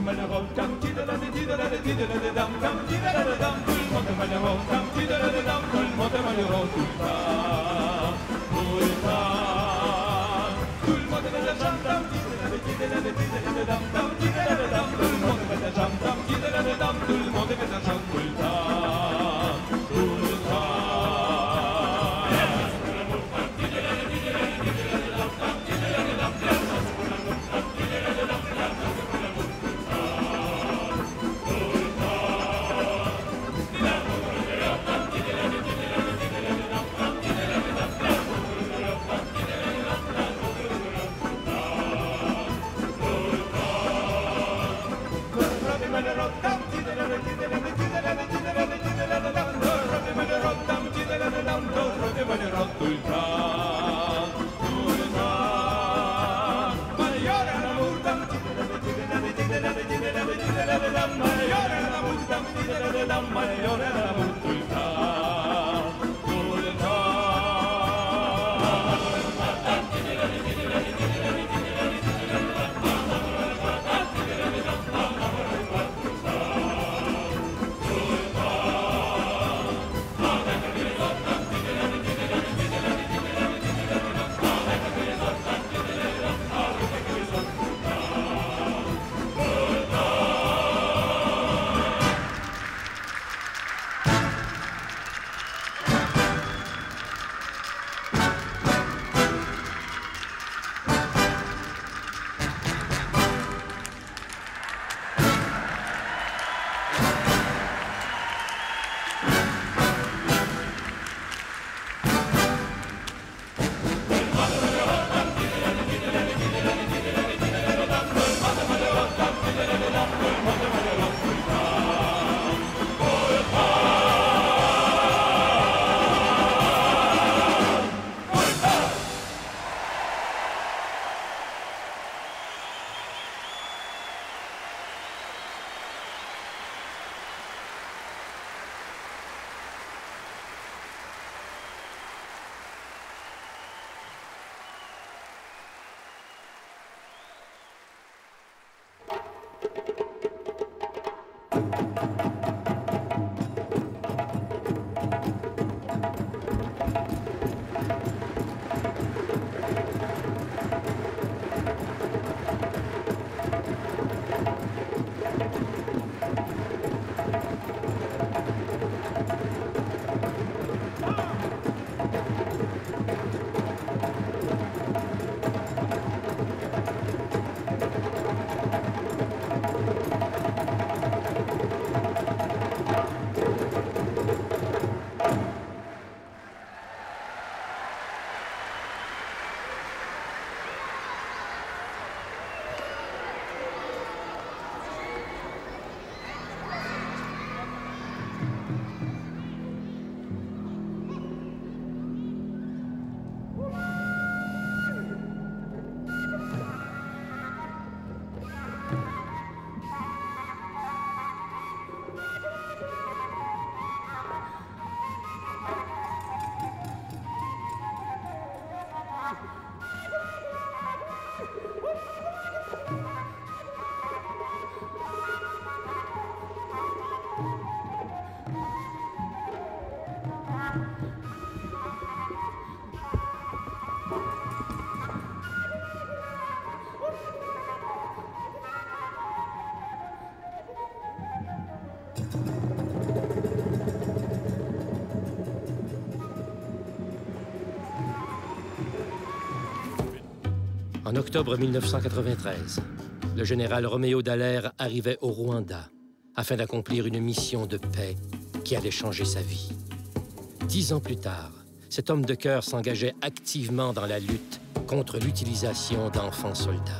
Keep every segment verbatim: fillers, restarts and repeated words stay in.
malheureux, dam, tidalade, tidalade, tidalade, dam, dam, tidalade, dam, tout le monde est malheureux, dam, tidalade, dam, tout le monde est malheureux tout le temps, tout le temps. Tout le monde met la jambe, dam, tidalade, tidalade, tidalade, dam, dam, tidalade, dam, tout le monde met la jambe, dam, tidalade, dam, tout le monde met la jambe tout le temps, tout le temps. En octobre mille neuf cent quatre-vingt-treize, le général Roméo Dallaire arrivait au Rwanda afin d'accomplir une mission de paix qui allait changer sa vie. Dix ans plus tard, cet homme de cœur s'engageait activement dans la lutte contre l'utilisation d'enfants soldats.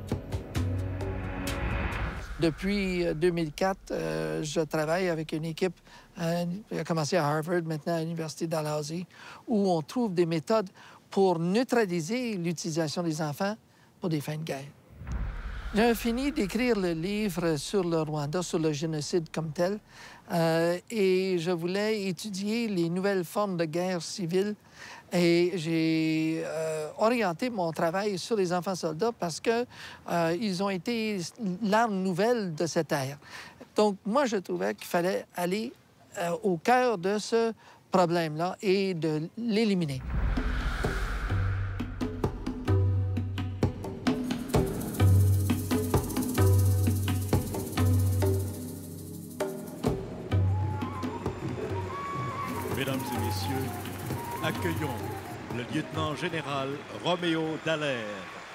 Depuis deux mille quatre, euh, je travaille avec une équipe euh, qui a commencé à Harvard, maintenant à l'Université Dalhousie, où on trouve des méthodes pour neutraliser l'utilisation des enfants pour des fins de guerre. J'ai fini d'écrire le livre sur le Rwanda, sur le génocide comme tel, euh, et je voulais étudier les nouvelles formes de guerre civile. Et j'ai euh, orienté mon travail sur les enfants soldats parce qu'ils euh, ont été l'arme nouvelle de cette ère. Donc, moi, je trouvais qu'il fallait aller euh, au cœur de ce problème-là et de l'éliminer. Mesdames et messieurs, accueillons le lieutenant-général Roméo Dallaire.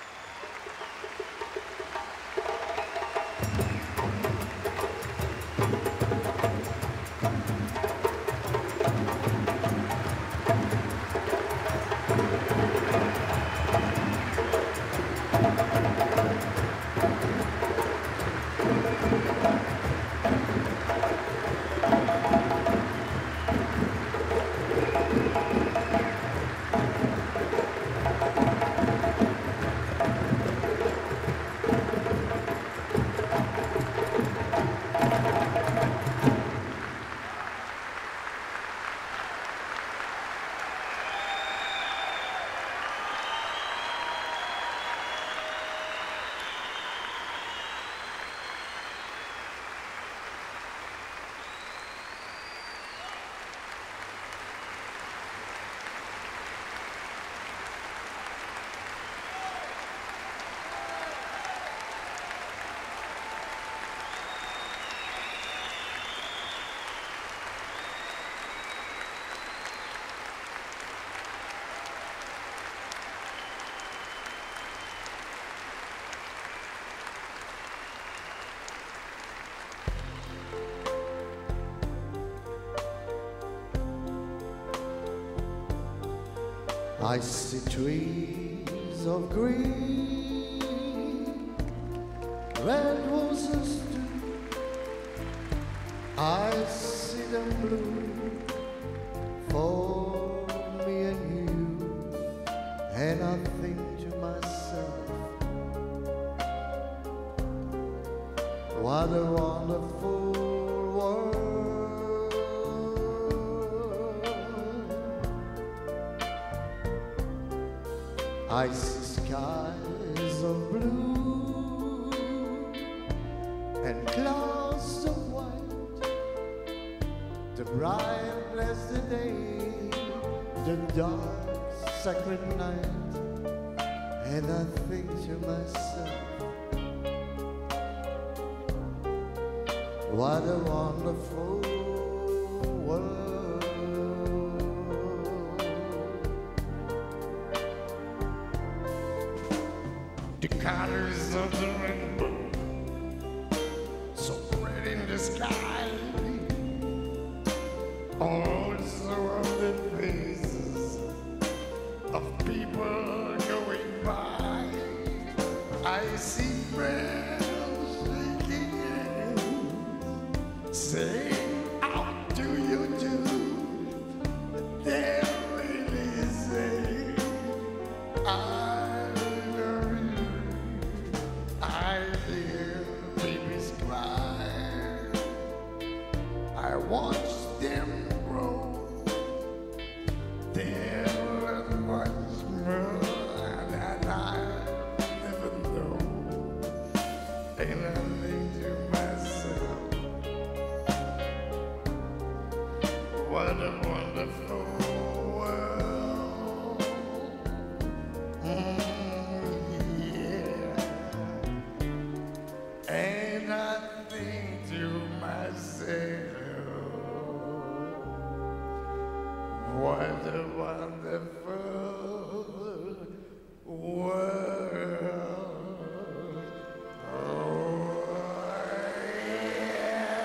I see trees of green, red roses too. I see them blue for me and you. And I think to myself, what a wonderful world. I see skies of blue and clouds of white, the bright blessed day, the dark sacred night, and I think to myself, what a wonderful world. The colors of the rainbow, so red in the sky, also on the faces of people going by. I see friends shaking hands, saying, how do you do? They're really saying, I I watch them grow. They'll learn much more than I never know. And I think to myself, what a wonderful world. Mm, yeah. And I think to myself, what a wonderful world. Oh, yeah.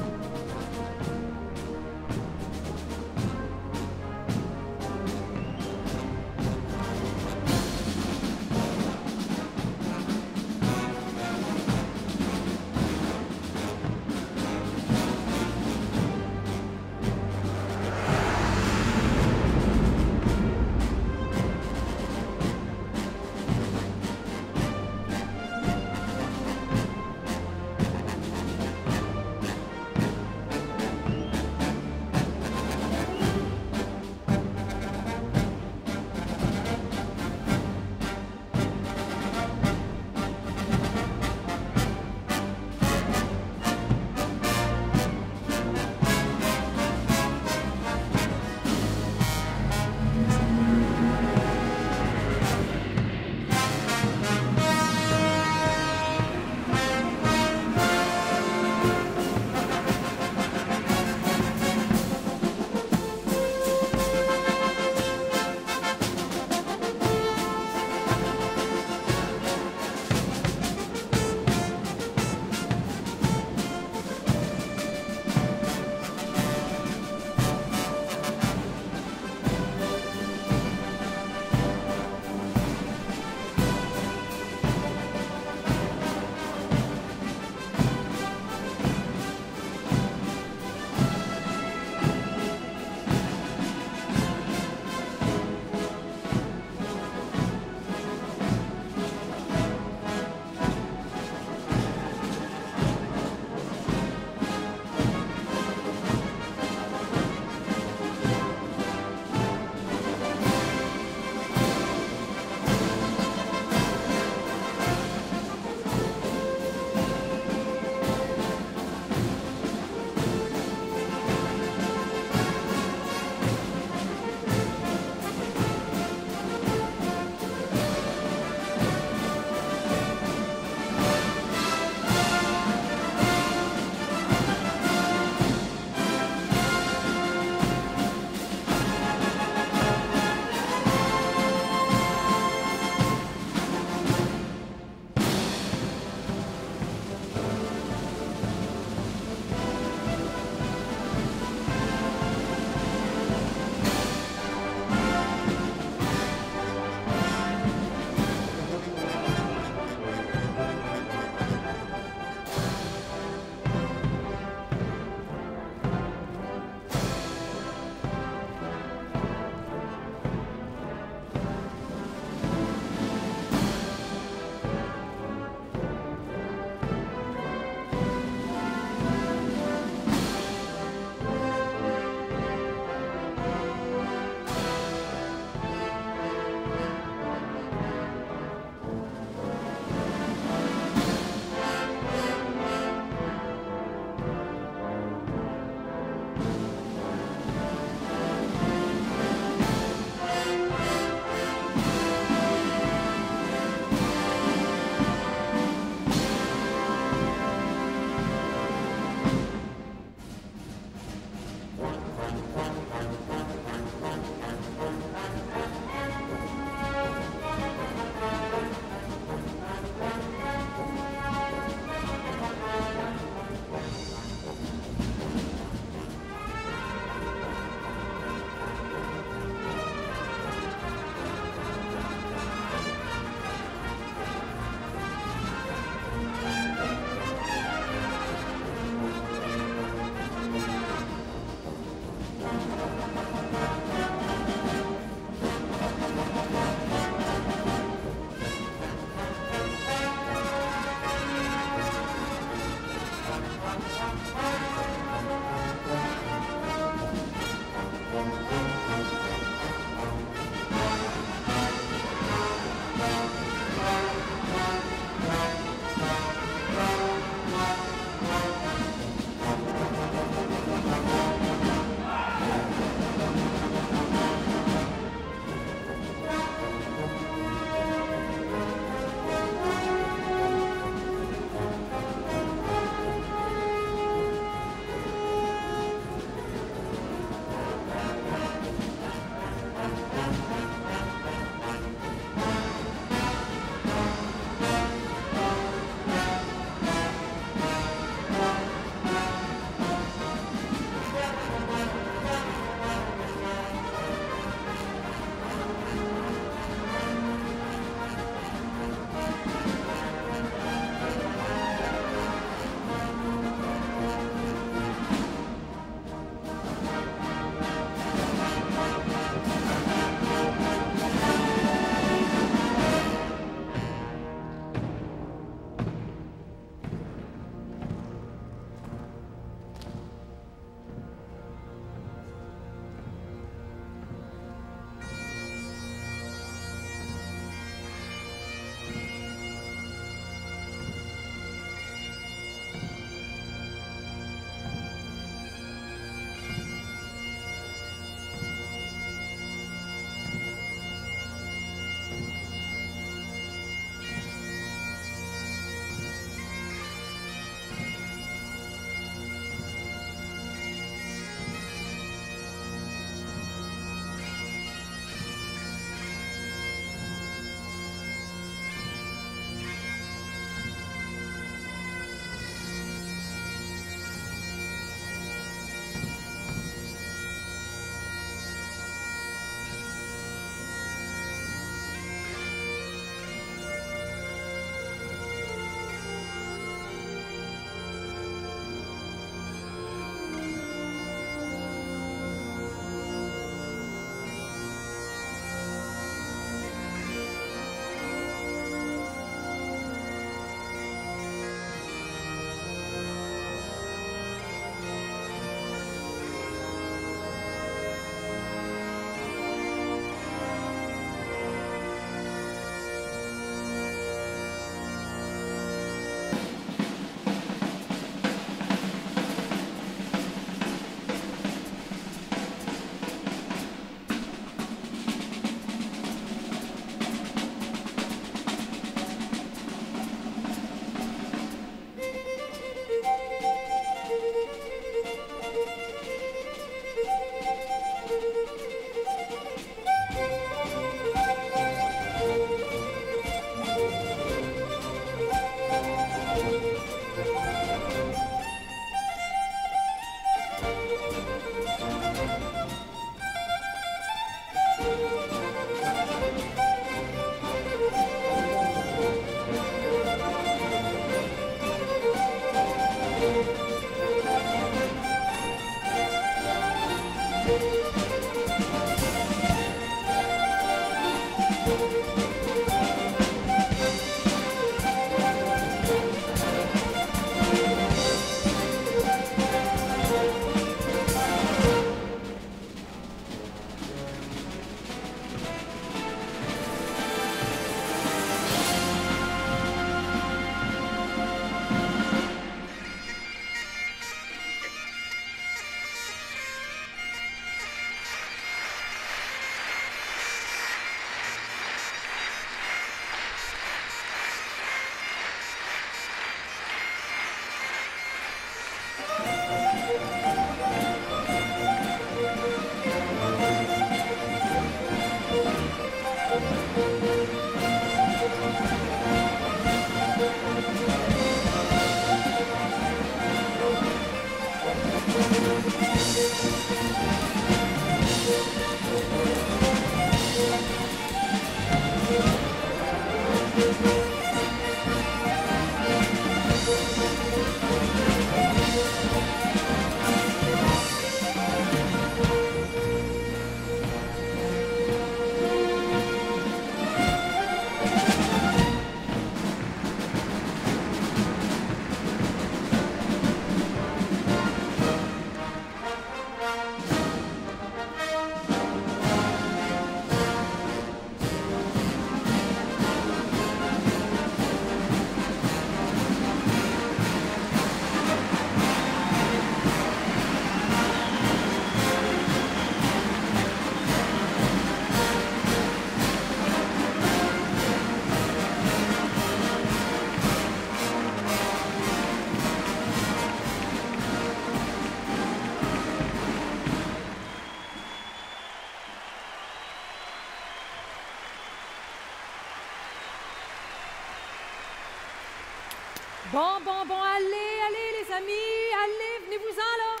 Bon, bon, bon, allez, allez, les amis, allez, venez-vous-en, là.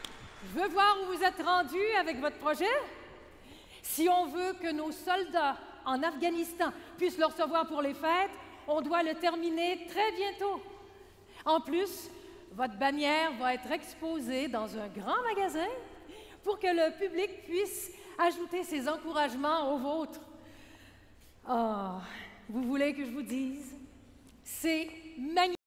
Je veux voir où vous êtes rendus avec votre projet. Si on veut que nos soldats en Afghanistan puissent le recevoir pour les fêtes, on doit le terminer très bientôt. En plus, votre bannière va être exposée dans un grand magasin pour que le public puisse ajouter ses encouragements aux vôtres. Ah, vous voulez que je vous dise? C'est magnifique.